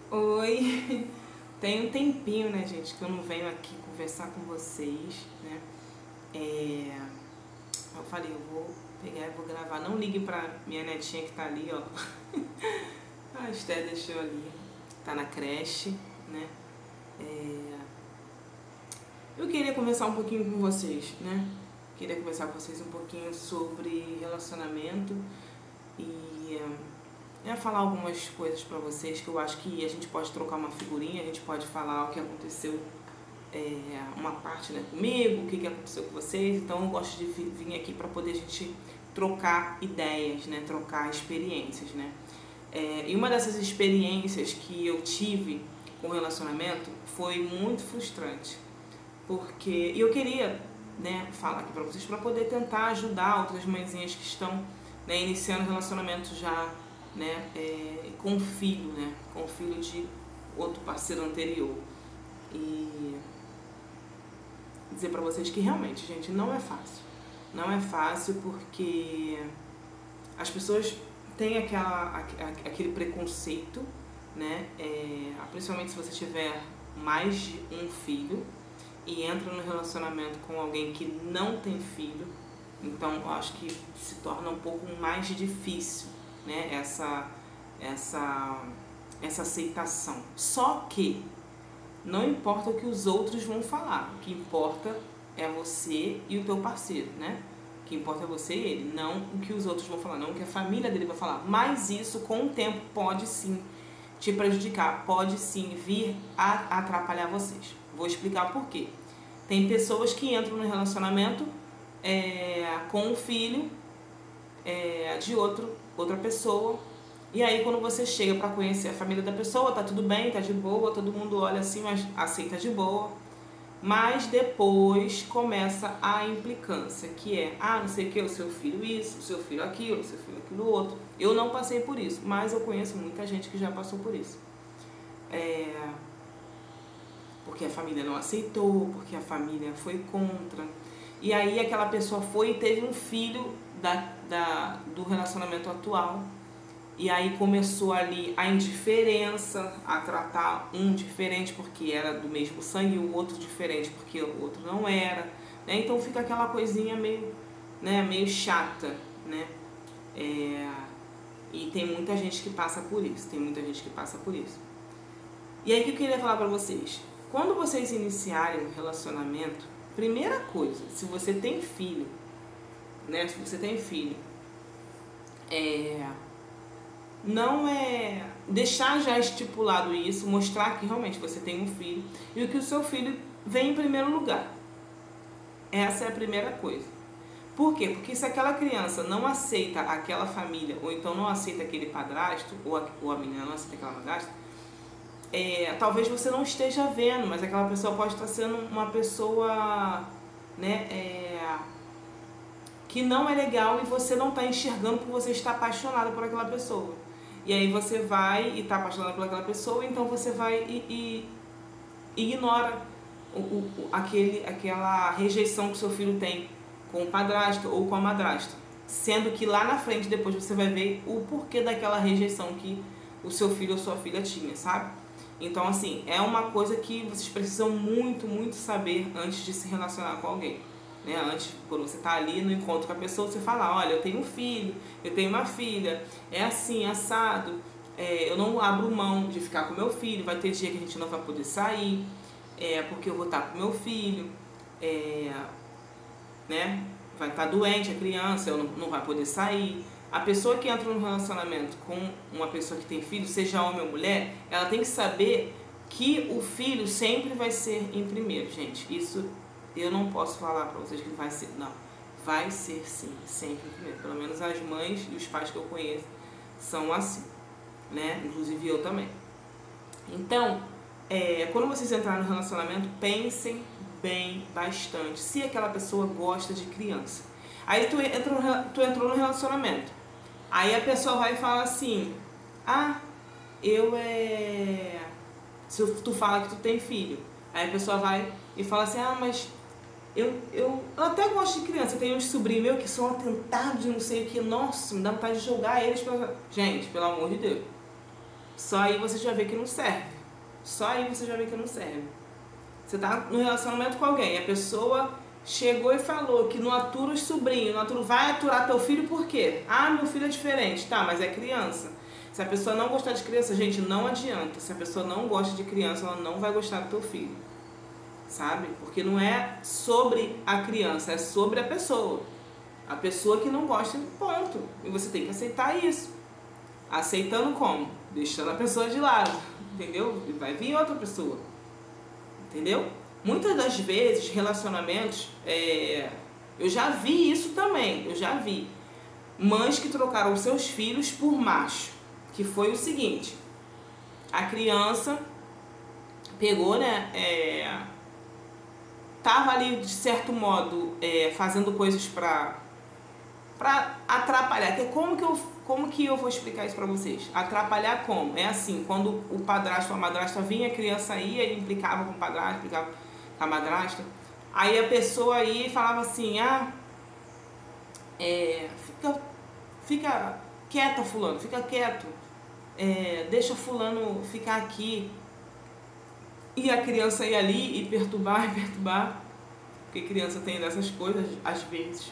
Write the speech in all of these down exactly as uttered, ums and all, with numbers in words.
Oi, tem um tempinho, né, gente, que eu não venho aqui conversar com vocês, né? É... Eu falei, eu vou pegar e vou gravar. Não ligue pra minha netinha que tá ali, ó. A Esté deixou ali, tá na creche, né? É... Eu queria conversar um pouquinho com vocês, né? Queria conversar com vocês um pouquinho sobre relacionamento e é, falar algumas coisas pra vocês que eu acho que a gente pode trocar uma figurinha, a gente pode falar o que aconteceu, é, uma parte, né, comigo, o que, que aconteceu com vocês. Então eu gosto de vir aqui pra poder a gente trocar ideias, né, trocar experiências, né. É, e uma dessas experiências que eu tive com relacionamento foi muito frustrante, porque eu queria, né, falar aqui pra vocês para poder tentar ajudar outras mãezinhas que estão, né, iniciando relacionamento já, né, é, com filho, né, com filho de outro parceiro anterior. E dizer pra vocês que realmente, gente, não é fácil. Não é fácil porque as pessoas têm aquela, aquele preconceito, né, é, principalmente se você tiver mais de um filho e entra no relacionamento com alguém que não tem filho, então eu acho que se torna um pouco mais difícil, né, essa, essa, essa aceitação. Só que não importa o que os outros vão falar, o que importa é você e o teu parceiro, né? O que importa é você e ele, não o que os outros vão falar, não o que a família dele vai falar. Mas isso, com o tempo, pode sim te prejudicar, pode sim vir a atrapalhar vocês. Vou explicar por quê. Tem pessoas que entram no relacionamento é, com um filho é, de outro, outra pessoa, e aí quando você chega para conhecer a família da pessoa, tá tudo bem, tá de boa, todo mundo olha assim, mas aceita de boa. Mas depois começa a implicância, que é, ah, não sei o que, o seu filho isso, o seu filho aquilo, o seu filho aquilo outro. Eu não passei por isso, mas eu conheço muita gente que já passou por isso. É... Porque a família não aceitou, porque a família foi contra. E aí aquela pessoa foi e teve um filho da, da, do relacionamento atual. E aí começou ali a indiferença, a tratar um diferente porque era do mesmo sangue, o outro diferente porque o outro não era, né? Então fica aquela coisinha meio, né, meio chata, né? É... E tem muita gente que passa por isso, tem muita gente que passa por isso. E aí o que eu queria falar pra vocês? Quando vocês iniciarem um relacionamento, primeira coisa, se você tem filho, né? Se você tem filho, é... não é deixar já estipulado isso, mostrar que realmente você tem um filho e que o seu filho vem em primeiro lugar. Essa é a primeira coisa. Por quê? Porque se aquela criança não aceita aquela família, ou então não aceita aquele padrasto, ou a, ou a menina não aceita aquela madrasta, é, talvez você não esteja vendo, mas aquela pessoa pode estar sendo uma pessoa, né, é, que não é legal e você não está enxergando porque você está apaixonado por aquela pessoa. E aí você vai e está apaixonado por aquela pessoa, então você vai e, e ignora o, o, aquele, aquela rejeição que o seu filho tem com o padrasto ou com a madrasta. Sendo que lá na frente depois você vai ver o porquê daquela rejeição que o seu filho ou sua filha tinha, sabe? Então assim, é uma coisa que vocês precisam muito, muito saber antes de se relacionar com alguém. Né? Antes, quando você está ali no encontro com a pessoa, você fala, olha, eu tenho um filho, eu tenho uma filha, é assim, assado, é, eu não abro mão de ficar com meu filho, vai ter dia que a gente não vai poder sair, é, porque eu vou estar com meu filho, é, né? Vai estar doente a criança, eu não, não vai poder sair. A pessoa que entra num relacionamento com uma pessoa que tem filho, seja homem ou mulher, ela tem que saber que o filho sempre vai ser em primeiro, gente. Isso eu não posso falar pra vocês que vai ser, não. Vai ser sim, sempre primeiro. Pelo menos as mães e os pais que eu conheço são assim, né? Inclusive eu também. Então, é, quando vocês entrarem no relacionamento, pensem bem, bastante, se aquela pessoa gosta de criança. Aí tu, entra no, tu entrou no relacionamento. Aí a pessoa vai e fala assim, ah, eu é... Se tu fala que tu tem filho. Aí a pessoa vai e fala assim, ah, mas Eu, eu, eu até gosto de criança, eu tenho uns sobrinhos meus que são atentados de não sei o que, nossa, me dá vontade de jogar eles pra... Gente, pelo amor de Deus. Só aí você já vê que não serve. Só aí você já vê que não serve. Você tá no relacionamento com alguém, a pessoa chegou e falou que não atura os sobrinhos, não atura, vai aturar teu filho por quê? Ah, meu filho é diferente. Tá, mas é criança. Se a pessoa não gostar de criança, gente, não adianta. Se a pessoa não gosta de criança, ela não vai gostar do teu filho. Sabe? Porque não é sobre a criança, é sobre a pessoa. A pessoa que não gosta, ponto. E você tem que aceitar isso. Aceitando como? Deixando a pessoa de lado, entendeu? E vai vir outra pessoa, entendeu? Muitas das vezes, relacionamentos, é... eu já vi isso também, eu já vi. Mães que trocaram seus filhos por macho, que foi o seguinte, a criança pegou, né, é... tava ali, de certo modo, é... fazendo coisas pra, pra atrapalhar, que como que eu... Como que eu vou explicar isso pra vocês? Atrapalhar como? É assim, quando o padrasto ou a madrasta vinha, a criança ia e implicava com o padrasto, implicava com a madrasta. Aí a pessoa ia e falava assim, ah, é, fica, fica quieta fulano, fica quieto, é, deixa fulano ficar aqui. E a criança ia ali e perturbar e perturbar, porque criança tem dessas coisas às vezes.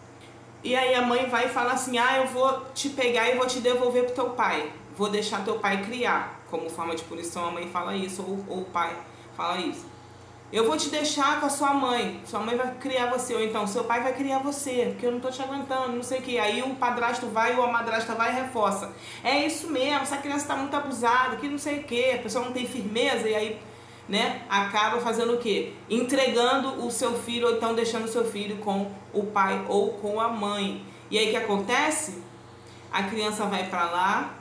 E aí a mãe vai e fala assim, ah, eu vou te pegar e vou te devolver pro teu pai. Vou deixar teu pai criar. Como forma de punição a mãe fala isso, ou, ou o pai fala isso. Eu vou te deixar com a sua mãe. Sua mãe vai criar você, ou então seu pai vai criar você, porque eu não tô te aguentando, não sei o que. Aí o padrasto vai ou a madrasta vai e reforça. É isso mesmo, essa criança tá muito abusada, que não sei o que. A pessoa não tem firmeza e aí... né, acaba fazendo o quê? Entregando o seu filho ou então deixando o seu filho com o pai ou com a mãe. E aí o que acontece? A criança vai pra lá,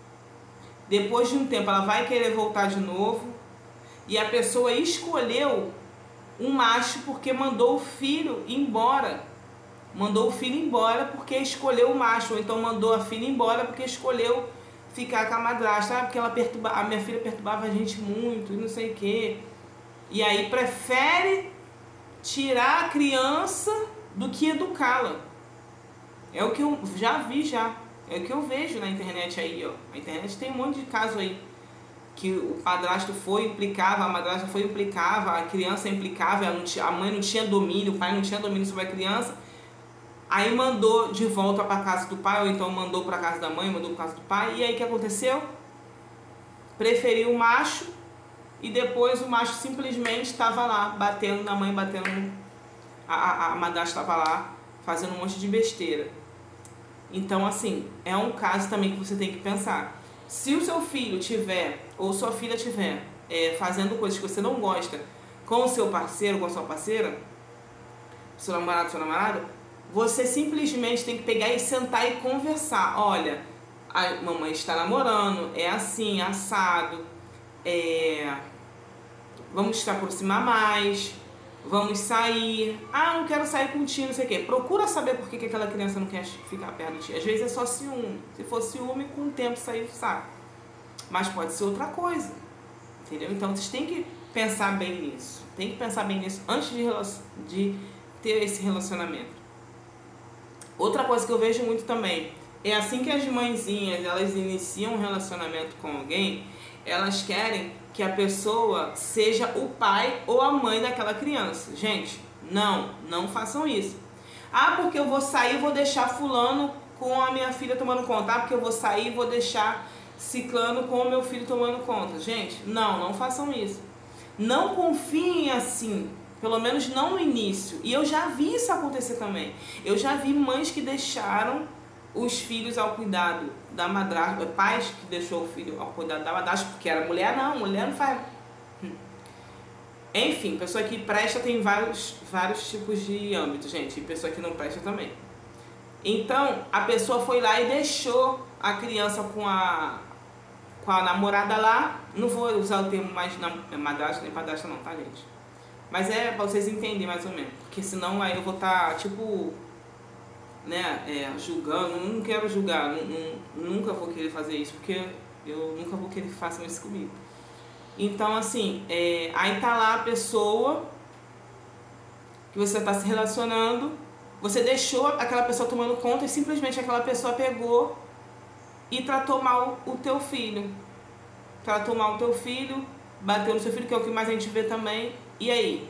depois de um tempo ela vai querer voltar de novo e a pessoa escolheu um macho porque mandou o filho embora. Mandou o filho embora porque escolheu o macho, ou então mandou a filha embora porque escolheu ficar com a madrasta, ah, porque ela perturba, a minha filha perturbava a gente muito, e não sei o quê. E aí prefere tirar a criança do que educá-la. É o que eu já vi já. É o que eu vejo na internet aí, ó. A internet tem um monte de caso aí. Que o padrasto foi, implicava, a madrasta foi, implicava, a criança implicava, a mãe não tinha domínio, o pai não tinha domínio sobre a criança. Aí mandou de volta para casa do pai, ou então mandou para casa da mãe, mandou para casa do pai. E aí o que aconteceu? Preferiu o macho e depois o macho simplesmente estava lá, batendo na mãe, batendo... A, a, a madrasta estava lá, fazendo um monte de besteira. Então, assim, é um caso também que você tem que pensar. Se o seu filho tiver, ou sua filha tiver, é, fazendo coisas que você não gosta com o seu parceiro, com a sua parceira, seu namorado, sua namorada, você simplesmente tem que pegar e sentar e conversar. Olha, a mamãe está namorando, é assim, assado, é... vamos se aproximar mais, vamos sair. Ah, não quero sair contigo, não sei o quê. Procura saber por que, que aquela criança não quer ficar perto de ti. Às vezes é só ciúme. Se for ciúme, com o tempo sair, sabe? Mas pode ser outra coisa, entendeu? Então vocês têm que pensar bem nisso. Tem que pensar bem nisso antes de, de ter esse relacionamento. Outra coisa que eu vejo muito também, é assim que as mãezinhas, elas iniciam um relacionamento com alguém, elas querem que a pessoa seja o pai ou a mãe daquela criança. Gente, não, não façam isso. Ah, porque eu vou sair e vou deixar fulano com a minha filha tomando conta. Ah, porque eu vou sair e vou deixar ciclano com o meu filho tomando conta. Gente, não, não façam isso. Não confiem assim. Pelo menos não no início. E eu já vi isso acontecer também. Eu já vi mães que deixaram os filhos ao cuidado da madrasta, pais que deixou o filho ao cuidado da madrasta, porque era mulher, não, mulher não faz. Enfim, pessoa que presta tem vários, vários tipos de âmbito, gente, e pessoa que não presta também. Então, a pessoa foi lá e deixou a criança com a, com a namorada lá. Não vou usar o termo mais madrasta nem padrasta não, tá, gente? Mas é pra vocês entenderem mais ou menos. Porque senão aí eu vou estar, tá, tipo, né, é, julgando. Não quero julgar, não, não, nunca vou querer fazer isso, porque eu nunca vou querer que façam isso comigo. Então, assim, é, aí tá lá a pessoa que você tá se relacionando, você deixou aquela pessoa tomando conta e simplesmente aquela pessoa pegou e tratou mal o teu filho. tratou mal o teu filho, bateu no seu filho, que é o que mais a gente vê também, e aí?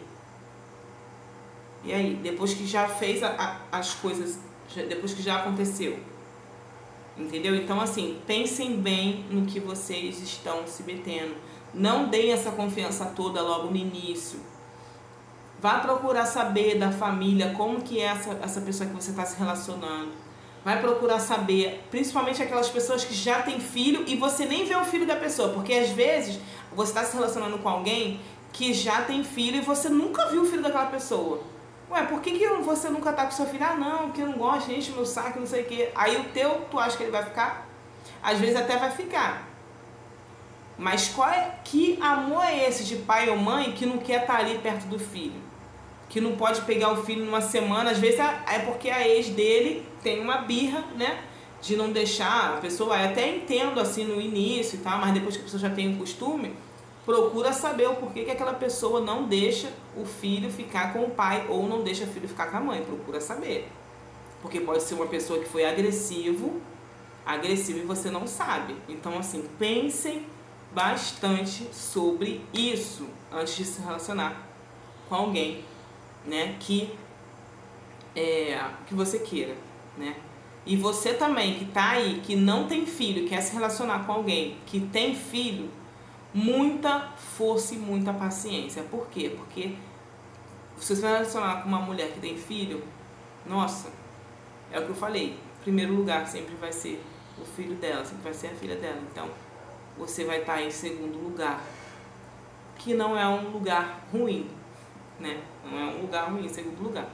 E aí? Depois que já fez a, a, as coisas, depois que já aconteceu. Entendeu? Então, assim, pensem bem no que vocês estão se metendo. Não deem essa confiança toda logo no início. Vá procurar saber da família como que é essa, essa pessoa que você está se relacionando. Vai procurar saber, principalmente aquelas pessoas que já têm filho e você nem vê o filho da pessoa. Porque às vezes você está se relacionando com alguém que já tem filho e você nunca viu o filho daquela pessoa. Ué, por que, que você nunca tá com seu filho? Ah, não, porque eu não gosto, enche o meu saco, não sei o quê. Aí o teu, tu acha que ele vai ficar? Às vezes até vai ficar. Mas qual é, que amor é esse de pai ou mãe que não quer estar ali perto do filho? Que não pode pegar o filho numa semana? Às vezes é porque a ex dele tem uma birra, né? De não deixar a pessoa, eu até entendo assim no início e tal, mas depois que a pessoa já tem o costume, procura saber o porquê que aquela pessoa não deixa o filho ficar com o pai ou não deixa o filho ficar com a mãe. Procura saber. Porque pode ser uma pessoa que foi agressivo, agressivo e você não sabe. Então, assim, pensem bastante sobre isso antes de se relacionar com alguém, né, que, é, que você queira, né? E você também que tá aí, que não tem filho, quer se relacionar com alguém que tem filho, muita força e muita paciência. Por quê? Porque se você se relacionar com uma mulher que tem filho, nossa, é o que eu falei, em primeiro lugar sempre vai ser o filho dela, sempre vai ser a filha dela. Então, você vai estar em segundo lugar, que não é um lugar ruim, né? Não é um lugar ruim, segundo lugar.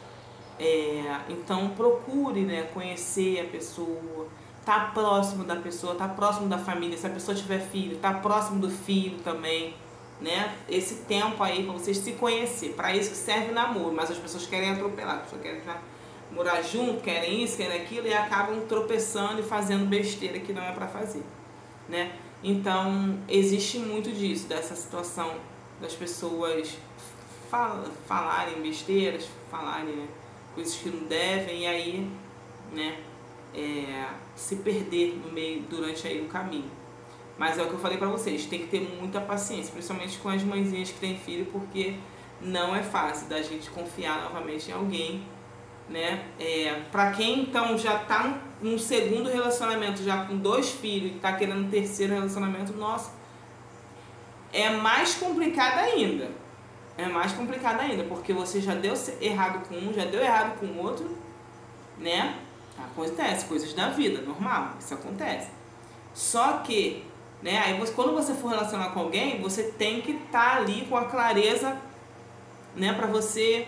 É, então, procure, né, conhecer a pessoa, tá próximo da pessoa, tá próximo da família. Se a pessoa tiver filho, tá próximo do filho também, né? Esse tempo aí para vocês se conhecer. Para isso que serve o namoro, mas as pessoas querem atropelar, as pessoas querem já morar junto, querem isso, querem aquilo e acabam tropeçando e fazendo besteira que não é para fazer, né? Então, existe muito disso, dessa situação das pessoas fal falarem besteiras, falarem, né, coisas que não devem e aí, né, é, se perder no meio, durante aí o caminho. Mas é o que eu falei pra vocês, tem que ter muita paciência, principalmente com as mãezinhas que têm filho, porque não é fácil da gente confiar novamente em alguém, né? É, pra quem então já tá num segundo relacionamento, já com dois filhos e tá querendo um terceiro relacionamento, nossa, é mais complicado ainda. É mais complicado ainda, porque você já deu errado com um, já deu errado com o outro, né? Acontece, coisas da vida, normal, isso acontece. Só que, né, aí você, quando você for relacionar com alguém, você tem que estar ali com a clareza, né, pra você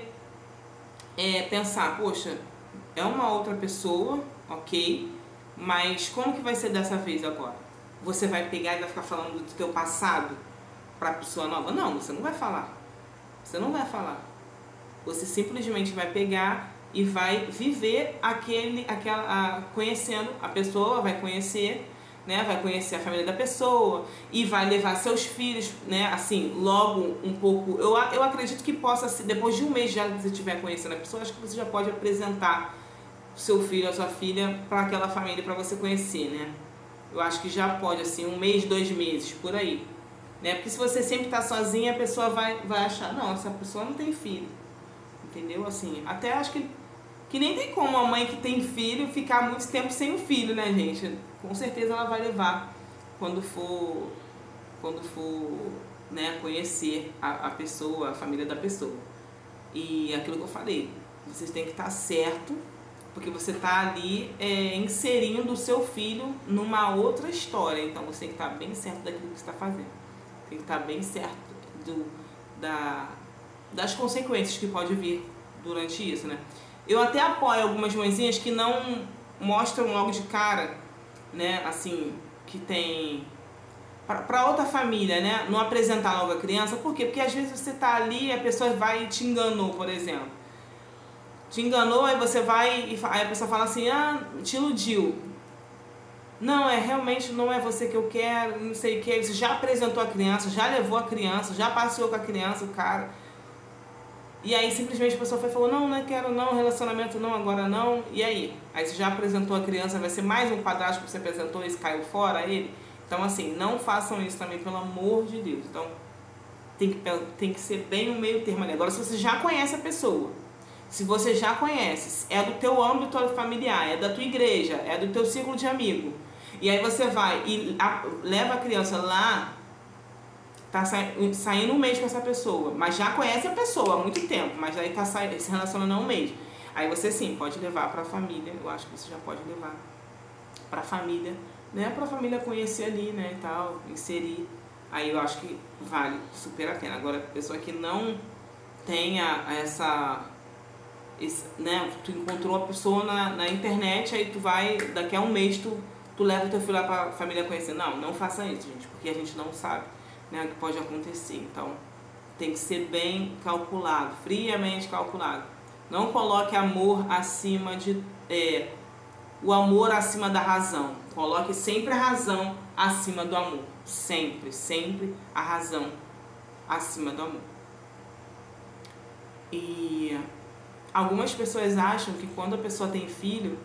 é, pensar, poxa, é uma outra pessoa, ok, mas como que vai ser dessa vez agora? Você vai pegar e vai ficar falando do teu passado pra pessoa nova? Não, você não vai falar. Você não vai falar. Você simplesmente vai pegar e vai viver aquele, aquela, a, conhecendo a pessoa, vai conhecer, né, vai conhecer a família da pessoa e vai levar seus filhos, né, assim, logo um pouco. Eu, eu acredito que possa ser, depois de um mês já que você estiver conhecendo a pessoa, acho que você já pode apresentar o seu filho, a sua filha para aquela família para você conhecer, né? Eu acho que já pode, assim, um mês, dois meses, por aí. Né? Porque se você sempre tá sozinha, a pessoa vai, vai achar, não, essa pessoa não tem filho. Entendeu? Assim, até acho que, que nem tem como uma mãe que tem filho ficar muito tempo sem o filho, né, gente? Com certeza ela vai levar quando for, quando for, né, conhecer a, a pessoa, a família da pessoa. E aquilo que eu falei, vocês têm que estar certo, porque você está ali é, inserindo o seu filho numa outra história. Então você tem que estar bem certo daquilo que você está fazendo. Tem que estar bem certo do, da, das consequências que pode vir durante isso, né? Eu até apoio algumas mãezinhas que não mostram logo de cara, né, assim, que tem... Para outra família, né, não apresentar logo a criança. Por quê? Porque às vezes você tá ali e a pessoa vai e te enganou, por exemplo. Te enganou, aí você vai e aí a pessoa fala assim, ah, te iludiu. Não, é realmente não é você que eu quero, não sei o que. Você já apresentou a criança, já levou a criança, já passeou com a criança, o cara. E aí simplesmente a pessoa foi e falou, não, não quero não, relacionamento não, agora não. E aí? Aí você já apresentou a criança, vai ser mais um padrasto que você apresentou e esse caiu fora ele. Então, assim, não façam isso também, pelo amor de Deus. Então, tem que, tem que ser bem o meio termo ali. Agora, se você já conhece a pessoa, se você já conhece, é do teu âmbito familiar, é da tua igreja, é do teu círculo de amigo, e aí você vai e a, leva a criança lá, tá sa, saindo um mês com essa pessoa, mas já conhece a pessoa há muito tempo, mas aí tá sa, se relacionando há um mês. Aí você sim, pode levar para a família, eu acho que você já pode levar para a família, né, para a família conhecer ali, né, e tal, inserir. Aí eu acho que vale super a pena. Agora, a pessoa que não tenha essa, esse, né, tu encontrou a pessoa na, na internet, aí tu vai, daqui a um mês tu, tu leva o teu filho lá para a família conhecer. Não, não faça isso, gente, porque a gente não sabe, né, o que pode acontecer. Então, tem que ser bem calculado, friamente calculado. Não coloque amor acima de... É, o amor acima da razão. Coloque sempre a razão acima do amor. Sempre, sempre a razão acima do amor. E algumas pessoas acham que quando a pessoa tem filho,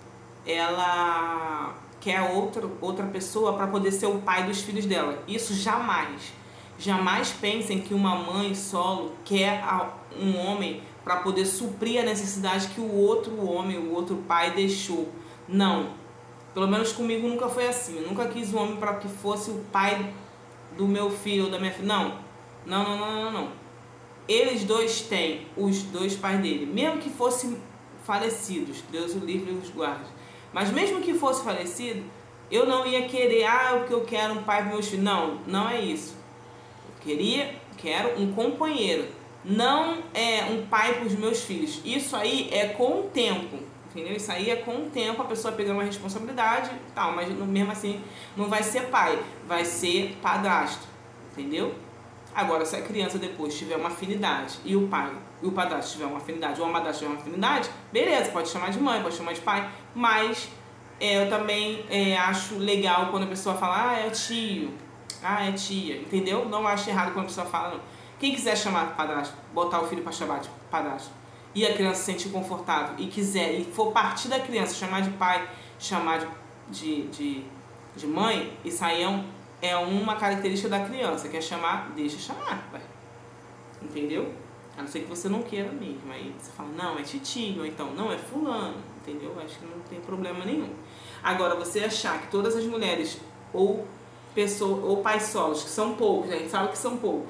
ela quer outra, outra pessoa para poder ser o pai dos filhos dela. Isso jamais. Jamais pensem que uma mãe solo quer um homem para poder suprir a necessidade que o outro homem, o outro pai deixou. Não. Pelo menos comigo nunca foi assim. Eu nunca quis um homem para que fosse o pai do meu filho ou da minha filha. Não. Não, não, não, não, não. Eles dois têm os dois pais dele. Mesmo que fossem falecidos. Deus o livre e os guarde. Mas mesmo que fosse falecido, eu não ia querer, ah, porque eu quero um pai para meus filhos. Não, não é isso. Eu queria, quero um companheiro. Não é um pai para os meus filhos. Isso aí é com o tempo. Entendeu? Isso aí é com o tempo, a pessoa pegando uma responsabilidade e tal, mas mesmo assim não vai ser pai, vai ser padrasto, entendeu? Agora, se a criança depois tiver uma afinidade e o pai e o padrasto tiver uma afinidade ou a madrasta tiver uma afinidade, beleza, pode chamar de mãe, pode chamar de pai, mas é, eu também é, acho legal quando a pessoa fala, ah, é tio, ah, é tia, entendeu? Não acho errado quando a pessoa fala, não. Quem quiser chamar de padrasto, botar o filho para chamar de padrasto, e a criança se sentir confortável e quiser, e for partir da criança, chamar de pai, chamar de, de, de, de mãe, isso aí é, um, é uma característica da criança, que é chamar, deixa chamar, pai. Entendeu? A não ser que você não queira mesmo. Aí você fala, não, é titinho, ou então, não, é fulano, entendeu? Acho que não tem problema nenhum. Agora, você achar que todas as mulheres, ou pessoas, ou pais solos, que são poucos, a gente sabe que são poucos,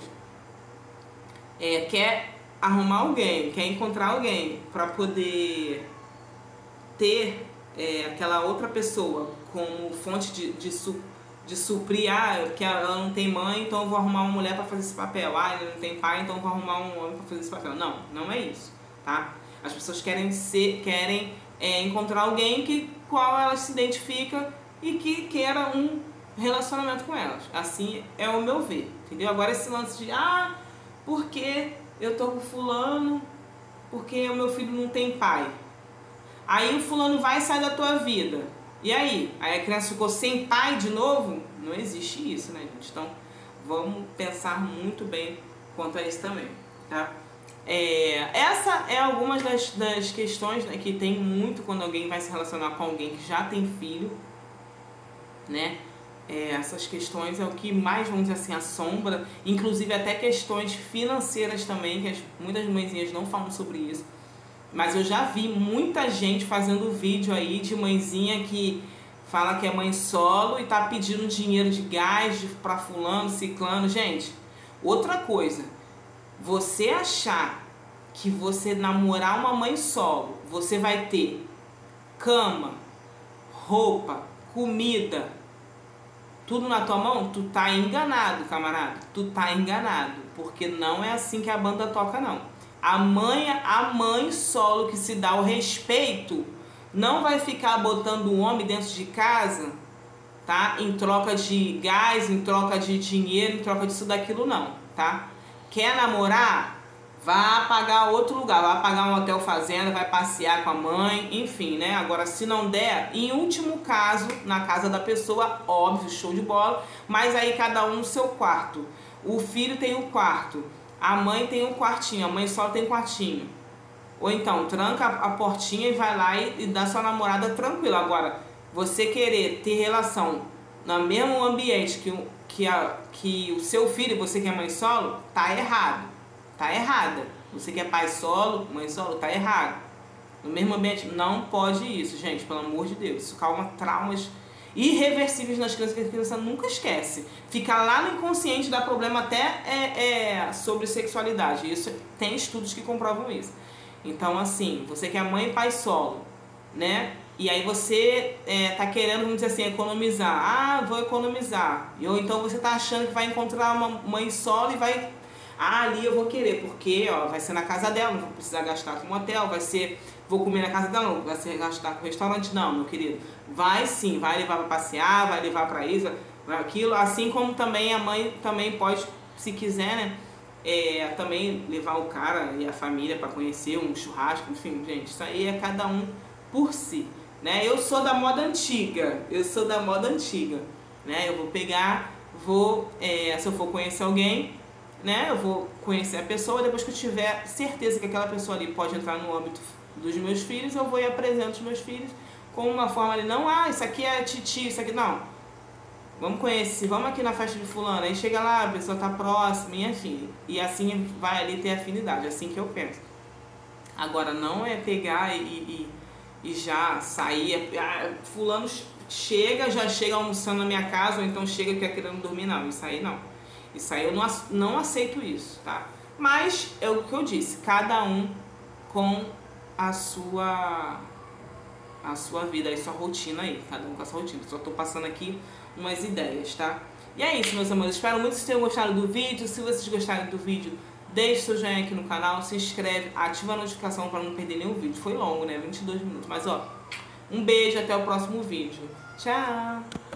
é, quer arrumar alguém, quer encontrar alguém para poder ter é, aquela outra pessoa como fonte de, de, su, de suprir, ah, que ela não tem mãe, então eu vou arrumar uma mulher para fazer esse papel, ah, ele não tem pai, então eu vou arrumar um homem para fazer esse papel. Não, não é isso, tá? As pessoas querem ser, querem é, encontrar alguém que, qual elas se identificam e que queira um relacionamento com elas. Assim é o meu ver, entendeu? Agora esse lance de, ah, porque eu tô com fulano, porque o meu filho não tem pai. Aí o fulano vai e sai da tua vida. E aí? Aí a criança ficou sem pai de novo? Não existe isso, né, gente? Então, vamos pensar muito bem quanto a isso também, tá? É, essa é algumas das, das questões, né, que tem muito quando alguém vai se relacionar com alguém que já tem filho, né? É, essas questões é o que mais, vamos dizer assim, assombra, inclusive até questões financeiras também, que as, muitas mãezinhas não falam sobre isso, mas eu já vi muita gente fazendo vídeo aí de mãezinha que fala que é mãe solo e tá pedindo dinheiro de gás pra fulano, ciclano. Gente, outra coisa, você achar que você namorar uma mãe solo, você vai ter cama, roupa, comida, tudo na tua mão, tu tá enganado, camarada. Tu tá enganado, porque não é assim que a banda toca, não. A mãe, a mãe solo que se dá o respeito não vai ficar botando o homem dentro de casa, tá? Em troca de gás, em troca de dinheiro, em troca disso, daquilo, não, tá? Quer namorar? Vá pagar outro lugar, vai pagar um hotel fazenda, vai passear com a mãe, enfim, né? Agora, se não der, em último caso, na casa da pessoa, óbvio, show de bola, mas aí cada um no seu quarto. O filho tem um quarto, a mãe tem um quartinho, a mãe só tem um quartinho. Ou então, tranca a portinha e vai lá e, e dá sua namorada tranquila. Agora, você querer ter relação no mesmo ambiente que, o, que, a, que o seu filho, você que é mãe solo, tá errado. Tá errada. Você que é pai solo, mãe solo, tá errado. No mesmo ambiente, não pode isso, gente, pelo amor de Deus. Isso causa traumas irreversíveis nas crianças que a criança nunca esquece. Fica lá no inconsciente, dá problema até é, é, sobre sexualidade. Isso tem estudos que comprovam isso. Então, assim, você que é mãe e pai solo, né? E aí você é, tá querendo, vamos dizer assim, economizar. Ah, vou economizar. Ou então você tá achando que vai encontrar uma mãe solo e vai... Ah, ali eu vou querer, porque ó, vai ser na casa dela, não vou precisar gastar com hotel, vai ser... Vou comer na casa dela, não, vai ser gastar com restaurante, não, meu querido. Vai sim, vai levar para passear, vai levar para isso, vai aquilo. Assim como também a mãe também pode, se quiser, né? É, também levar o cara e a família para conhecer um churrasco, enfim, gente, isso aí é cada um por si, né? Eu sou da moda antiga, eu sou da moda antiga, né? Eu vou pegar, vou, é, se eu for conhecer alguém, né? Eu vou conhecer a pessoa, depois que eu tiver certeza que aquela pessoa ali pode entrar no âmbito dos meus filhos, eu vou e apresento os meus filhos com uma forma ali, não, ah, isso aqui é titi, isso aqui, não. Vamos conhecer, vamos aqui na festa de fulano, aí chega lá, a pessoa tá próxima, e enfim, e assim vai ali ter afinidade, assim que eu penso. Agora, não é pegar e, e, e já sair, ah, fulano chega, já chega almoçando na minha casa, ou então chega que é querendo dormir, não, isso aí não. Isso aí eu não, não aceito isso, tá? Mas, é o que eu disse, cada um com a sua a sua vida, a sua rotina aí, cada um com a sua rotina. Só tô passando aqui umas ideias, tá? E é isso, meus amores. Espero muito que vocês tenham gostado do vídeo. Se vocês gostarem do vídeo, deixe seu joinha aqui no canal, se inscreve, ativa a notificação para não perder nenhum vídeo. Foi longo, né? vinte e dois minutos. Mas, ó, um beijo, até o próximo vídeo. Tchau!